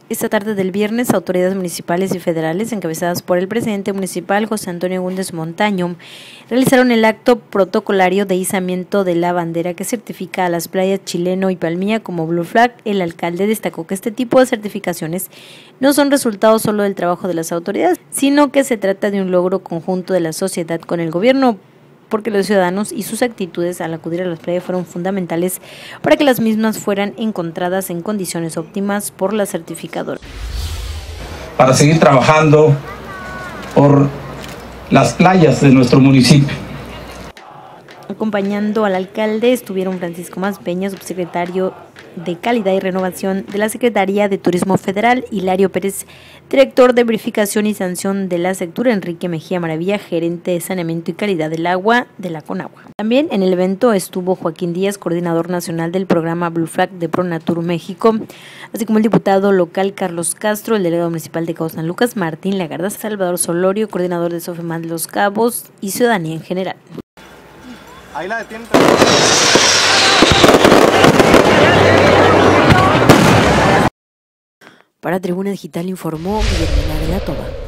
Esta tarde del viernes, autoridades municipales y federales, encabezadas por el presidente municipal José Antonio Gúndez Montaño, realizaron el acto protocolario de izamiento de la bandera que certifica a las playas Chileno y Palmilla como Blue Flag. El alcalde destacó que este tipo de certificaciones no son resultado solo del trabajo de las autoridades, sino que se trata de un logro conjunto de la sociedad con el gobierno, porque los ciudadanos y sus actitudes al acudir a las playas fueron fundamentales para que las mismas fueran encontradas en condiciones óptimas por la certificadora. Para seguir trabajando por las playas de nuestro municipio. Acompañando al alcalde estuvieron Francisco Maspeña, subsecretario de Calidad y Renovación de la Secretaría de Turismo Federal, Hilario Pérez, director de Verificación y Sanción de la Sectura, Enrique Mejía Maravilla, gerente de Saneamiento y Calidad del Agua de la Conagua. También en el evento estuvo Joaquín Díaz, coordinador nacional del programa Blue Flag de Pronatur México, así como el diputado local Carlos Castro, el delegado municipal de Cabo San Lucas, Martín Lagarda, Salvador Solorio, coordinador de Sofemat de Los Cabos y ciudadanía en general. Ahí la detienen. Para Tribuna Digital informó Guillermina de la Toba.